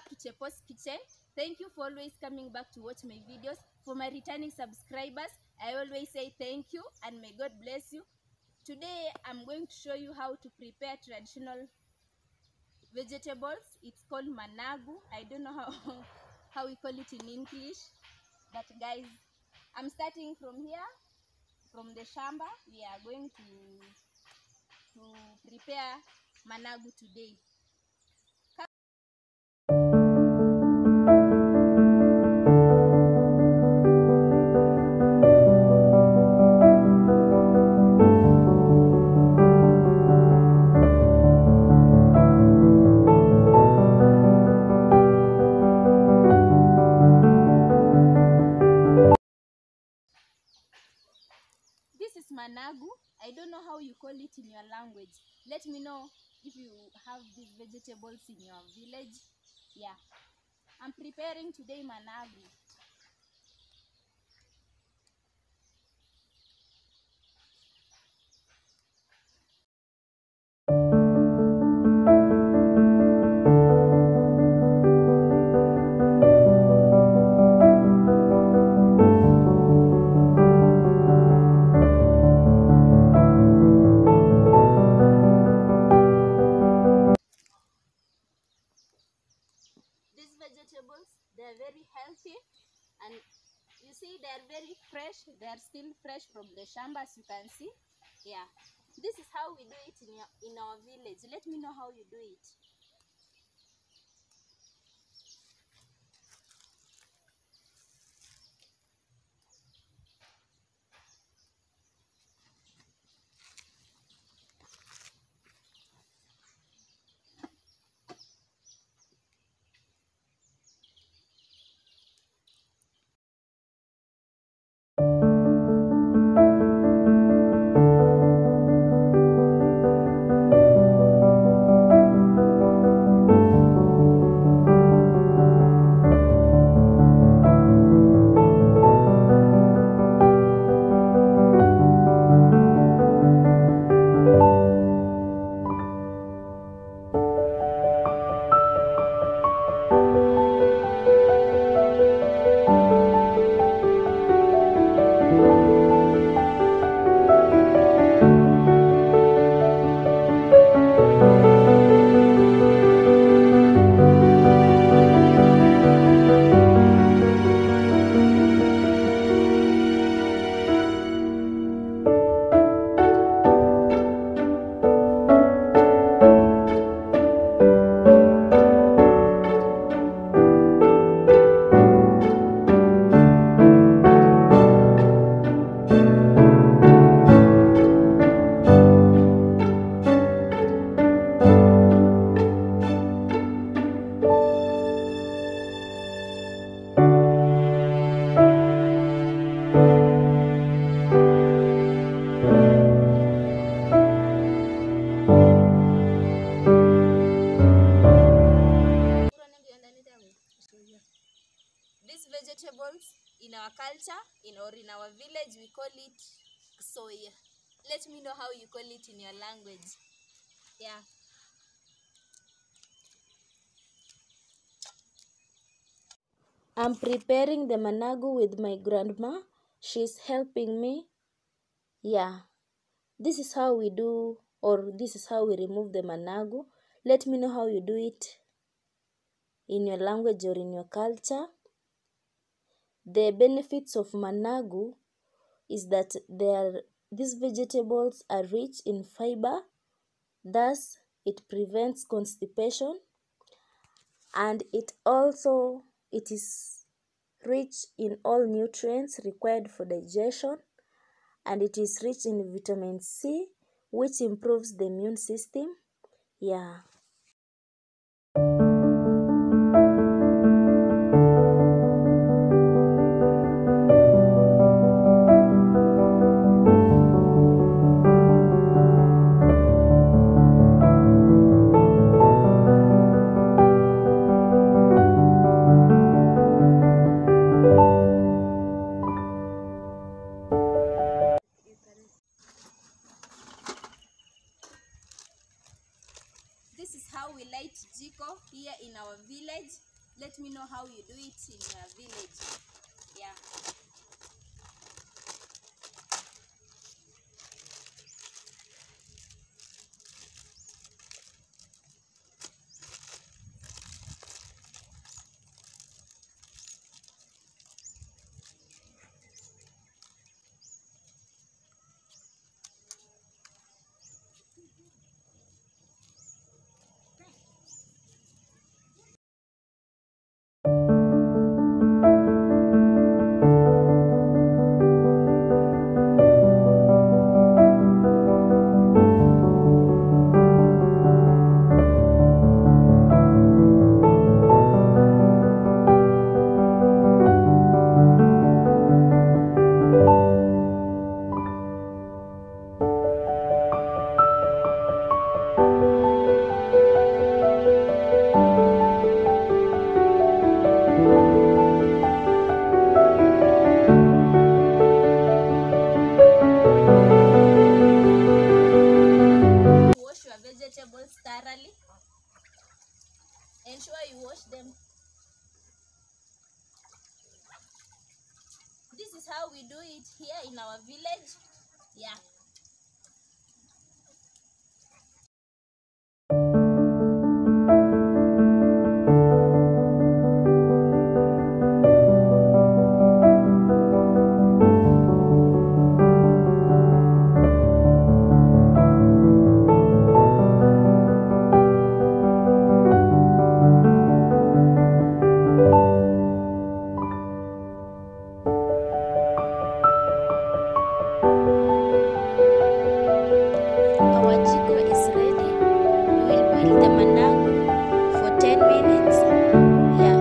to Chepo's Kitchen. Thank you for always coming back to watch my videos. For my returning subscribers, I always say thank you and may God bless you. Today I'm going to show you how to prepare traditional vegetables. It's called managu. I don't know how we call it in English, but guys, I'm starting from here, from the shamba. We are going to prepare managu today. This is managu. I don't know how you call it in your language. Let me know if you have these vegetables in your village. Yeah, I'm preparing today managu. These vegetables, they're very healthy, and you see they're very fresh. They're still fresh from the shamba, as you can see. Yeah, this is how we do it in our village. Let me know how you do it. These vegetables in our culture, in our village, we call it soy. Let me know how you call it in your language. Yeah. I'm preparing the managu with my grandma. She's helping me. Yeah. This is how we do, or this is how we remove the managu. Let me know how you do it in your language or in your culture. The benefits of managu is that these vegetables are rich in fiber, thus it prevents constipation, and it is rich in all nutrients required for digestion, and it is rich in vitamin C, which improves the immune system. Yeah. This is how we light jiko here in our village. Let me know how you do it in your village. Yeah. Wash your vegetables thoroughly. Ensure you wash them. This is how we do it here in our village. Yeah. Our jiko is ready. We will boil the managu for 10 minutes. Yeah.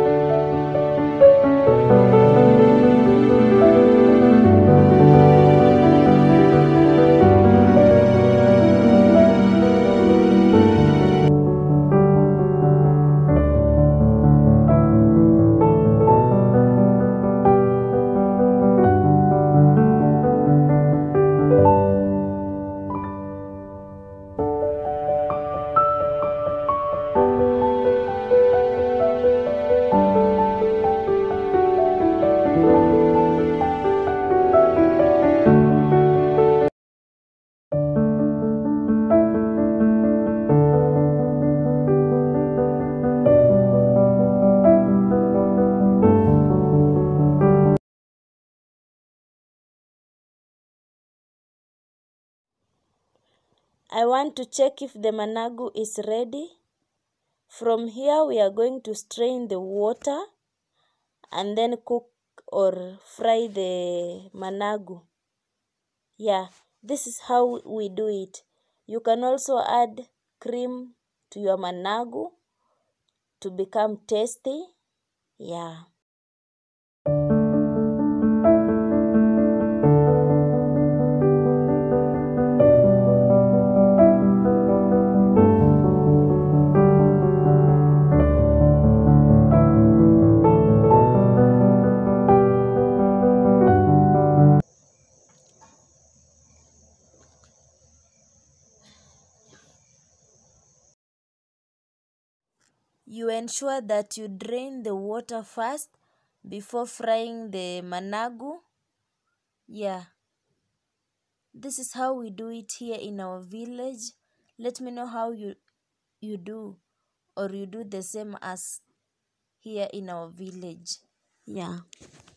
I want to check if the managu is ready. From here we are going to strain the water and then cook or fry the managu. Yeah, this is how we do it. You can also add cream to your managu to become tasty. Yeah. You ensure that you drain the water first before frying the managu. Yeah. This is how we do it here in our village. Let me know how you do, or you do the same as here in our village. Yeah.